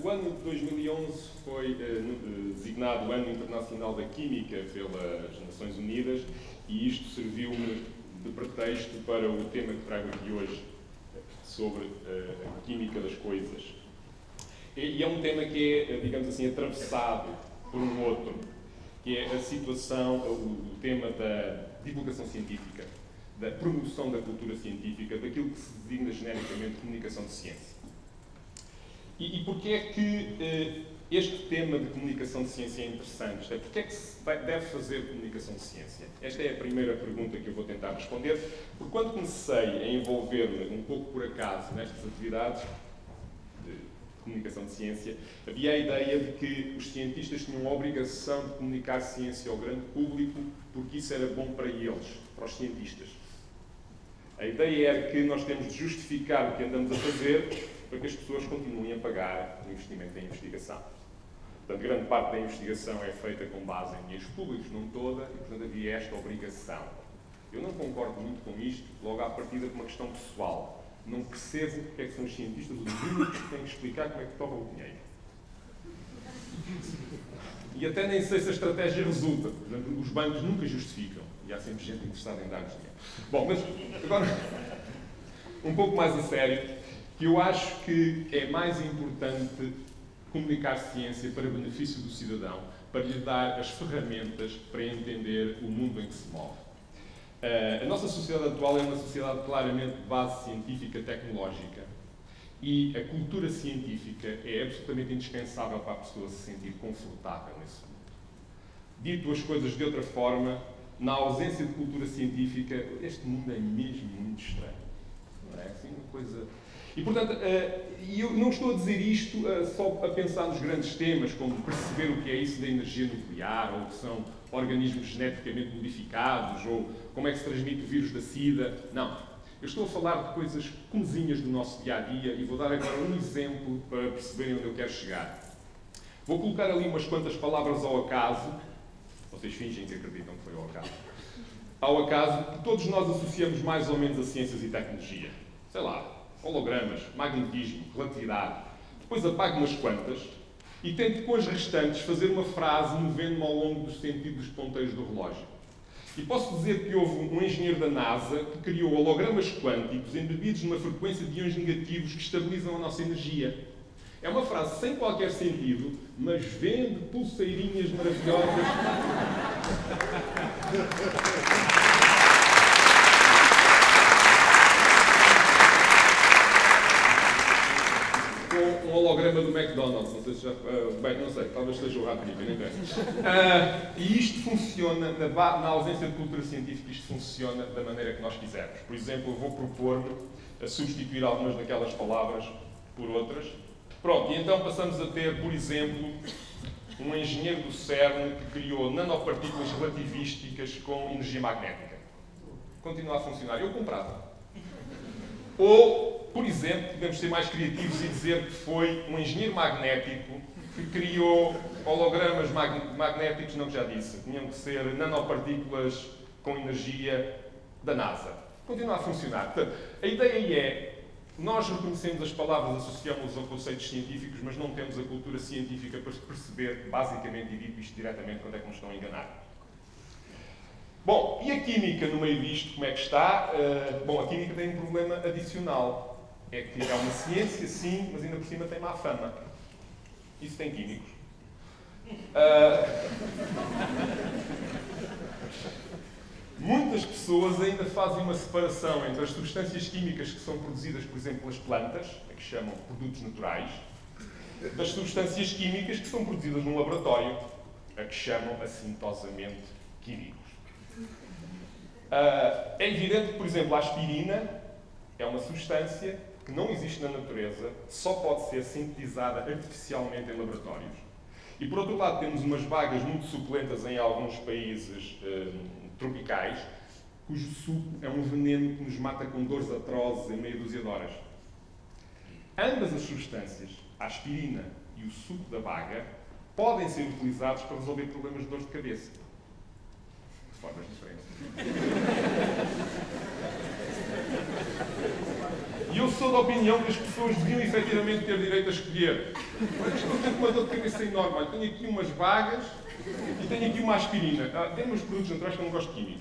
O ano de 2011 foi designado o Ano Internacional da Química pelas Nações Unidas e isto serviu-me de pretexto para o tema que trago aqui hoje sobre a química das coisas. E é um tema que é, digamos assim, atravessado por um outro, que é a situação, o tema da divulgação científica, da promoção da cultura científica, daquilo que se designa genericamente comunicação de ciência. E porquê é que este tema de comunicação de ciência é interessante? Porquê é que se deve fazer comunicação de ciência? Esta é a primeira pergunta que eu vou tentar responder, porque quando comecei a envolver-me um pouco por acaso nestas atividades de comunicação de ciência, havia a ideia de que os cientistas tinham a obrigação de comunicar ciência ao grande público porque isso era bom para eles, para os cientistas. A ideia era que nós temos de justificar o que andamos a fazer para que as pessoas continuem a pagar o investimento em investigação. Portanto, grande parte da investigação é feita com base em dinheiros públicos, não toda, e portanto havia esta obrigação. Eu não concordo muito com isto, logo à partida por uma questão pessoal. Não percebo porque é que são os cientistas os únicos que têm que explicar como é que torram o dinheiro. E até nem sei se a estratégia resulta. Por exemplo, os bancos nunca justificam. E há sempre gente interessada em dar-nos dinheiro. Bom, mas agora, um pouco mais a sério, que eu acho que é mais importante comunicar ciência para benefício do cidadão, para lhe dar as ferramentas para entender o mundo em que se move. A nossa sociedade atual é uma sociedade claramente de base científica tecnológica e a cultura científica é absolutamente indispensável para a pessoa se sentir confortável nesse mundo. Dito as coisas de outra forma, na ausência de cultura científica, este mundo é mesmo muito estranho. Não é assim uma coisa... E, portanto, eu não estou a dizer isto só a pensar nos grandes temas, como perceber o que é isso da energia nuclear, ou o que são organismos geneticamente modificados, ou como é que se transmite o vírus da SIDA. Não. Eu estou a falar de coisas comezinhas do nosso dia-a-dia e vou dar agora um exemplo para perceberem onde eu quero chegar. Vou colocar ali umas quantas palavras ao acaso. Vocês fingem que acreditam que foi ao acaso. Ao acaso, que todos nós associamos mais ou menos a ciências e tecnologia. Sei lá, hologramas, magnetismo, relatividade. Depois apago umas quantas e tento com as restantes fazer uma frase movendo-me ao longo do sentido dos ponteiros do relógio. E posso dizer que houve um engenheiro da NASA que criou hologramas quânticos embebidos numa frequência de íons negativos que estabilizam a nossa energia. É uma frase sem qualquer sentido, mas vende pulseirinhas maravilhosas. Com um holograma do McDonald's, não sei se já... bem, não sei, talvez seja o Rapidica, nem bem. E isto funciona, na ausência de cultura científica, isto funciona da maneira que nós quisermos. Por exemplo, eu vou propor-me a substituir algumas daquelas palavras por outras. Pronto, e então passamos a ter, por exemplo, um engenheiro do CERN que criou nanopartículas relativísticas com energia magnética. Continua a funcionar. Eu comprava. Ou, por exemplo, podemos ser mais criativos e dizer que foi um engenheiro magnético que criou hologramas magnéticos, não que já disse, tinham que ser nanopartículas com energia da NASA. Continua a funcionar. Portanto, a ideia é, nós reconhecemos as palavras, associamos-las a conceitos científicos, mas não temos a cultura científica para perceber, basicamente, e dito isto diretamente, quando é que nos estão a enganar. Bom, e a química no meio disto, como é que está? Bom, a química tem um problema adicional. É que é uma ciência, sim, mas ainda por cima tem má fama. Isso tem químicos. Muitas pessoas ainda fazem uma separação entre as substâncias químicas que são produzidas, por exemplo, pelas plantas, a que chamam produtos naturais, das substâncias químicas que são produzidas num laboratório, a que chamam assintosamente químicos. É evidente que, por exemplo, a aspirina é uma substância que não existe na natureza, só pode ser sintetizada artificialmente em laboratórios. E, por outro lado, temos umas bagas muito suculentas em alguns países tropicais, cujo suco é um veneno que nos mata com dores atrozes em meia dúzia de horas. Ambas as substâncias, a aspirina e o suco da baga, podem ser utilizados para resolver problemas de dor de cabeça. De formas diferentes. E eu sou da opinião que as pessoas deviam efetivamente ter direito a escolher. Olha, estou com uma dor de cabeça enorme. Olha, tenho aqui umas vagas e tenho aqui uma aspirina. Tem uns produtos naturais que eu não gosto de químicos.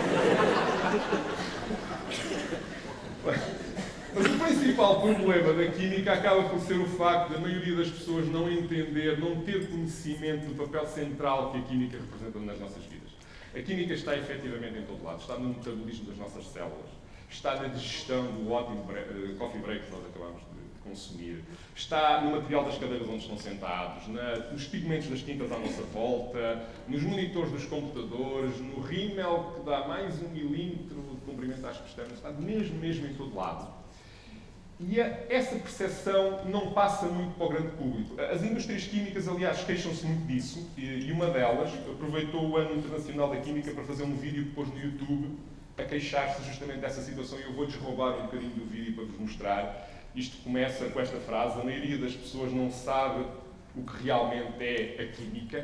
Mas o principal problema da química acaba por ser o facto da maioria das pessoas não entender, não ter conhecimento do papel central que a química representa nas nossas vidas. A química está efetivamente em todo lado. Está no metabolismo das nossas células. Está na digestão do ótimo coffee break que nós acabamos de consumir. Está no material das cadeiras onde estão sentados, nos pigmentos das tintas à nossa volta, nos monitores dos computadores, no rímel que dá mais 1 milímetro de comprimento às pestanas. Está mesmo em todo lado. E essa percepção não passa muito para o grande público. As indústrias químicas, aliás, queixam-se muito disso, e uma delas aproveitou o Ano Internacional da Química para fazer um vídeo que pôs no YouTube a queixar-se justamente dessa situação, e eu vou-lhes roubar um bocadinho do vídeo para vos mostrar. Isto começa com esta frase: a maioria das pessoas não sabe o que realmente é a química.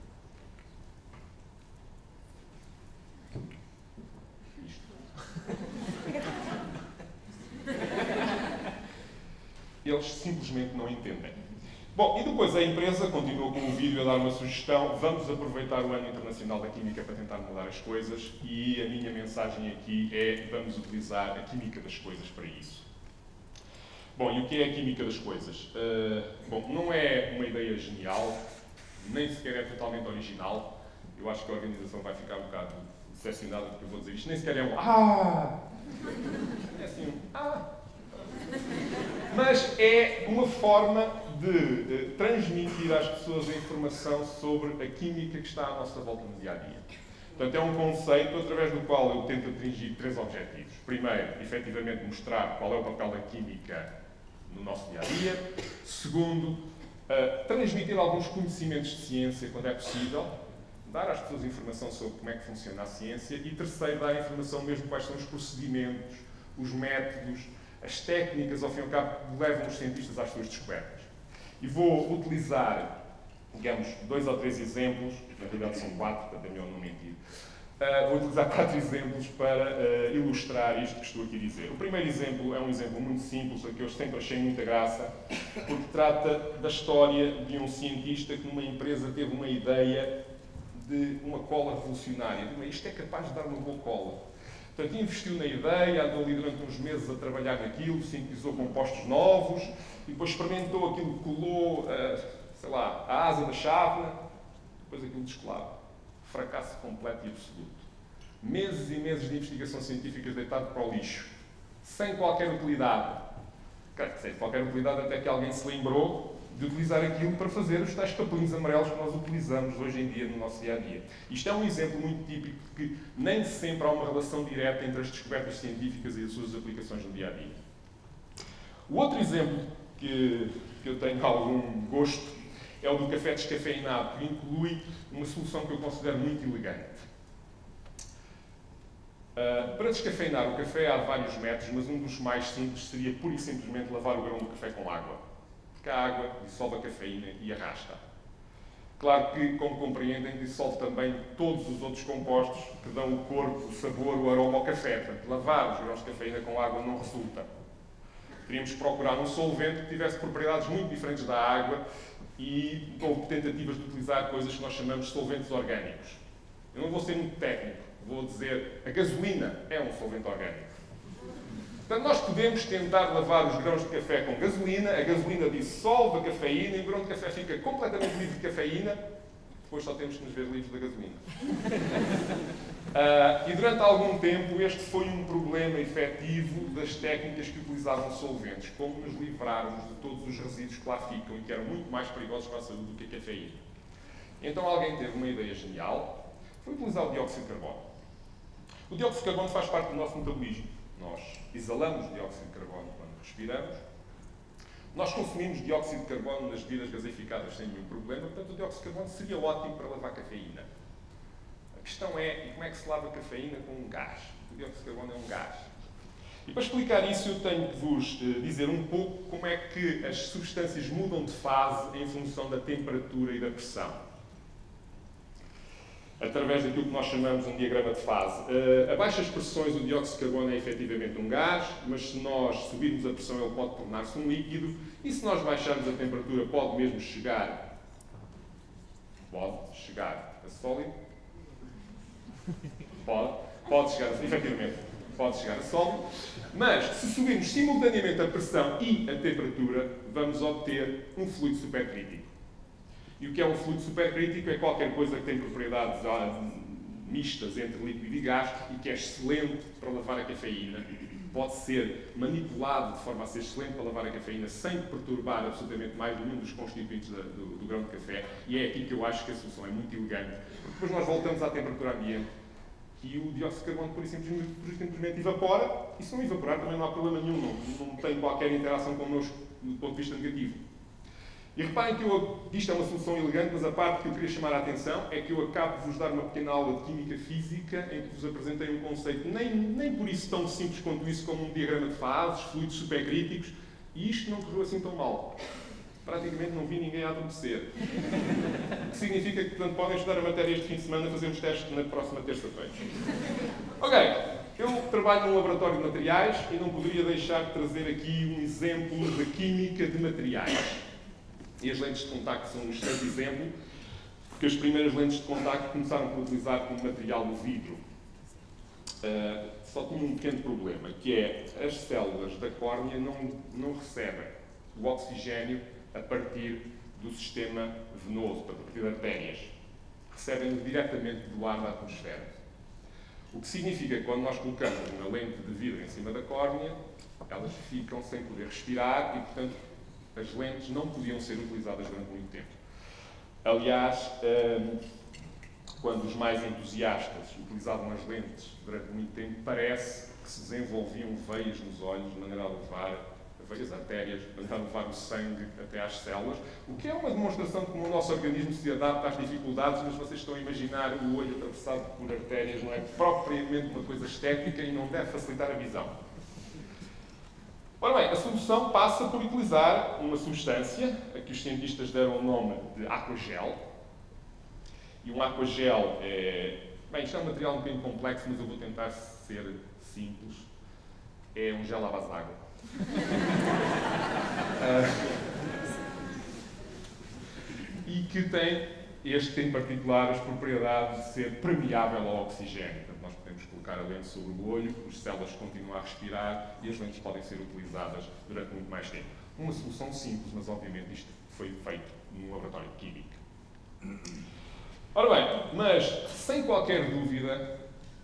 Eles simplesmente não entendem. Bom, e depois a empresa continua com o vídeo a dar uma sugestão: vamos aproveitar o Ano Internacional da Química para tentar mudar as coisas, e a minha mensagem aqui é: vamos utilizar a química das coisas para isso. Bom, e o que é a química das coisas? Bom, não é uma ideia genial, nem sequer é totalmente original. Eu acho que a organização vai ficar um bocado decepcionada porque eu vou dizer isto. Nem sequer é um é assim um mas é uma forma de transmitir às pessoas a informação sobre a química que está à nossa volta no dia-a-dia. Portanto, é um conceito através do qual eu tento atingir 3 objetivos. Primeiro, efetivamente mostrar qual é o papel da química no nosso dia-a-dia. Segundo, transmitir alguns conhecimentos de ciência quando é possível, dar às pessoas informação sobre como é que funciona a ciência. E terceiro, dar informação mesmo quais são os procedimentos, os métodos, as técnicas, ao fim e ao cabo, que levam os cientistas às suas descobertas. E vou utilizar, digamos, 2 ou 3 exemplos, na realidade são 4, portanto é melhor não mentir. Vou utilizar 4 exemplos para ilustrar isto que estou aqui a dizer. O primeiro exemplo é um exemplo muito simples, que eu sempre achei muita graça, porque trata da história de um cientista que numa empresa teve uma ideia de uma cola revolucionária. Isto é capaz de dar uma boa cola. Portanto, investiu na ideia, andou ali durante uns meses a trabalhar naquilo, sintetizou compostos novos, e depois experimentou aquilo, colou, sei lá, a asa da chávena, depois aquilo descolava. Fracasso completo e absoluto. Meses e meses de investigação científica deitado para o lixo, sem qualquer utilidade. Claro que sem qualquer utilidade, até que alguém se lembrou de utilizar aquilo para fazer os tais papelinhos amarelos que nós utilizamos hoje em dia no nosso dia-a-dia. Isto é um exemplo muito típico de que nem sempre há uma relação direta entre as descobertas científicas e as suas aplicações no dia-a-dia. O outro exemplo que eu tenho algum gosto é o do café descafeinado, que inclui uma solução que eu considero muito elegante. Para descafeinar o café há vários métodos, mas um dos mais simples seria pura e simplesmente lavar o grão do café com água. Porque a água dissolve a cafeína e arrasta. Claro que, como compreendem, dissolve também todos os outros compostos que dão o corpo, o sabor, o aroma ao café. Portanto, lavar os grãos de cafeína com água não resulta. Teríamos que procurar um solvente que tivesse propriedades muito diferentes da água e houve tentativas de utilizar coisas que nós chamamos de solventes orgânicos. Eu não vou ser muito técnico, vou dizer a gasolina é um solvente orgânico. Portanto, nós podemos tentar lavar os grãos de café com gasolina, a gasolina dissolve a cafeína e o grão de café fica completamente livre de cafeína, depois só temos que nos ver livres da gasolina. E durante algum tempo este foi um problema efetivo das técnicas que utilizavam solventes, como nos livrarmos de todos os resíduos que lá ficam e que eram muito mais perigosos para a saúde do que a cafeína. Então alguém teve uma ideia genial, foi utilizar o dióxido de carbono. O dióxido de carbono faz parte do nosso metabolismo. Nós exalamos dióxido de carbono quando respiramos. Nós consumimos dióxido de carbono nas bebidas gaseificadas sem nenhum problema, portanto o dióxido de carbono seria ótimo para lavar cafeína. A questão é, e como é que se lava cafeína com um gás? O dióxido de carbono é um gás. E para explicar isso eu tenho que vos dizer um pouco como é que as substâncias mudam de fase em função da temperatura e da pressão. através daquilo que nós chamamos um diagrama de fase. A baixas pressões, o dióxido de carbono é efetivamente um gás, mas se nós subirmos a pressão, ele pode tornar-se um líquido, e se nós baixarmos a temperatura, pode mesmo chegar a sólido. Pode chegar, efetivamente, pode chegar a sólido, mas se subirmos simultaneamente a pressão e a temperatura, vamos obter um fluido supercrítico. E o que é um fluido supercrítico? É qualquer coisa que tem propriedades mistas entre líquido e gás e que é excelente para lavar a cafeína. Pode ser manipulado de forma a ser excelente para lavar a cafeína sem perturbar absolutamente mais nenhum dos constituintes do grão de café. E é aqui que eu acho que a solução é muito elegante. Porque depois nós voltamos à temperatura ambiente e o dióxido de carbono pura e simplesmente evapora. E se não evaporar também não há problema nenhum. Não tem qualquer interação connosco do ponto de vista negativo. E reparem que isto é uma solução elegante, mas a parte que eu queria chamar a atenção é que eu acabo de vos dar uma pequena aula de Química Física em que vos apresentei um conceito nem por isso tão simples quanto isso, como um diagrama de fases, fluidos supercríticos, e isto não correu assim tão mal. Praticamente não vi ninguém a adormecer. O que significa que, portanto, podem estudar a matéria este fim de semana e fazer os testes na próxima terça-feira. Ok, eu trabalho num laboratório de materiais e não poderia deixar de trazer aqui um exemplo da química de materiais. E as lentes de contacto são um excelente exemplo, porque as primeiras lentes de contacto começaram por utilizar como material o vidro. Só tinha um pequeno problema, que é as células da córnea não recebem o oxigênio a partir do sistema venoso, a partir de artérias. Recebem-no diretamente do ar da atmosfera. O que significa que quando nós colocamos uma lente de vidro em cima da córnea, elas ficam sem poder respirar e, portanto, as lentes não podiam ser utilizadas durante muito tempo. Aliás, quando os mais entusiastas utilizavam as lentes durante muito tempo, parece que se desenvolviam veias nos olhos, de maneira a levar veias artérias, de maneira a levar o sangue até às células, o que é uma demonstração de como o nosso organismo se adapta às dificuldades, mas vocês estão a imaginar o olho atravessado por artérias, não é propriamente uma coisa estética e não deve facilitar a visão. Ora bem, a solução passa por utilizar uma substância a que os cientistas deram o nome de aquagel. E um aquagel é... Bem, isto é um material um bocadinho complexo, mas eu vou tentar ser simples. É um gel à base de água. E que tem, este em particular, as propriedades de ser permeável ao oxigênio. Portanto, nós podemos colocar a lente sobre o olho, as células continuam a respirar e as lentes podem ser utilizadas durante muito mais tempo. Uma solução simples, mas obviamente isto foi feito num laboratório de química. Ora bem, mas sem qualquer dúvida,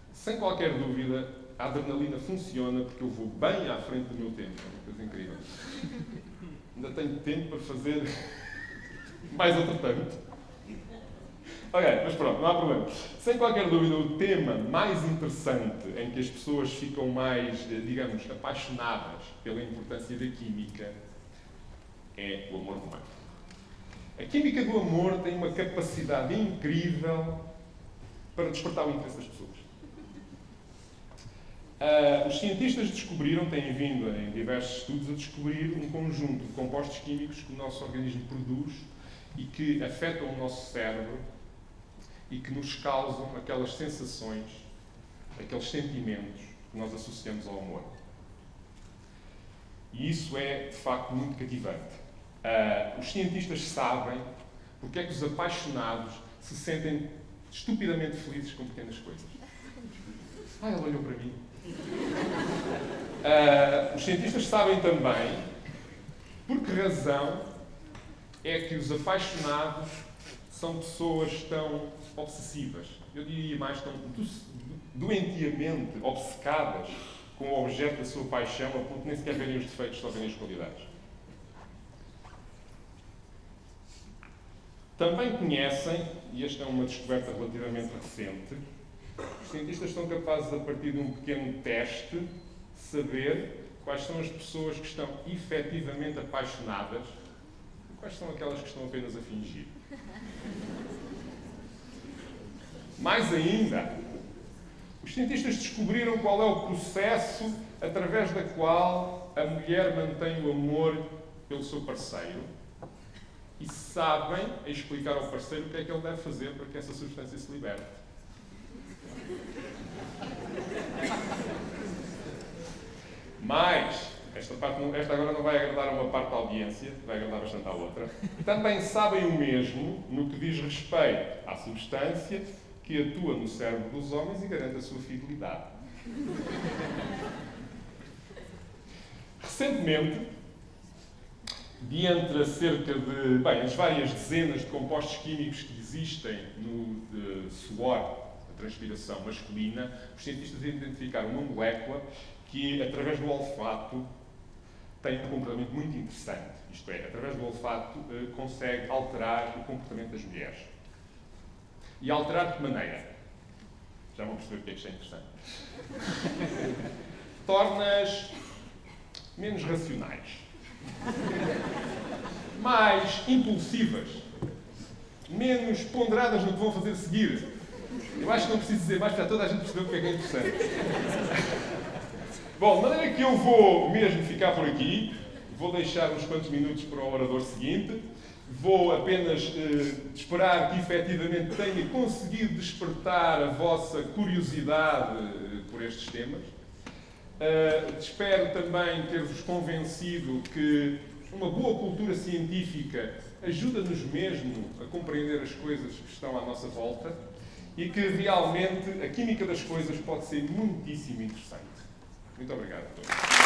a adrenalina funciona porque eu vou bem à frente do meu tempo. É uma coisa incrível. Ainda tenho tempo para fazer mais outro tanto. Ok, mas pronto, não há problema. Sem qualquer dúvida, o tema mais interessante em que as pessoas ficam mais, digamos, apaixonadas pela importância da química é o amor romântico. A química do amor tem uma capacidade incrível para despertar o interesse das pessoas. Os cientistas descobriram, têm vindo em diversos estudos a descobrir um conjunto de compostos químicos que o nosso organismo produz e que afetam o nosso cérebro e que nos causam aquelas sensações, aqueles sentimentos que nós associamos ao amor. E isso é, de facto, muito cativante. Os cientistas sabem porque é que os apaixonados se sentem estupidamente felizes com pequenas coisas. Ela olhou para mim. Os cientistas sabem também por que razão é que os apaixonados são pessoas tão obsessivas. Eu diria mais, tão doentiamente obcecadas com o objeto da sua paixão, a ponto de nem sequer verem os defeitos, só verem as qualidades. Também conhecem, e esta é uma descoberta relativamente recente, os cientistas são capazes, a partir de um pequeno teste, saber quais são as pessoas que estão efetivamente apaixonadas e quais são aquelas que estão apenas a fingir. Mais ainda, os cientistas descobriram qual é o processo através da qual a mulher mantém o amor pelo seu parceiro e sabem explicar ao parceiro o que é que ele deve fazer para que essa substância se liberte. Mas, esta agora não vai agradar a uma parte da audiência, vai agradar bastante à outra. Também sabem o mesmo no que diz respeito à substância que atua no cérebro dos homens e garante a sua fidelidade. Recentemente, de entre cerca de, bem, as várias dezenas de compostos químicos que existem no suor, a transpiração masculina, os cientistas identificaram uma molécula que, através do olfato, tem um comportamento muito interessante. Isto é, através do olfato, consegue alterar o comportamento das mulheres. E alterar de que maneira? Já vão perceber porque é que isto é interessante. Torna-as menos racionais, mais impulsivas, menos ponderadas no que vão fazer a seguir. Eu acho que não preciso dizer mais, para toda a gente perceber porque é que é interessante. Bom, de maneira que eu vou mesmo ficar por aqui, vou deixar uns quantos minutos para o orador seguinte, vou apenas esperar que efetivamente tenha conseguido despertar a vossa curiosidade por estes temas. Espero também ter-vos convencido que uma boa cultura científica ajuda-nos mesmo a compreender as coisas que estão à nossa volta e que realmente a química das coisas pode ser muitíssimo interessante. Muito obrigado a todos.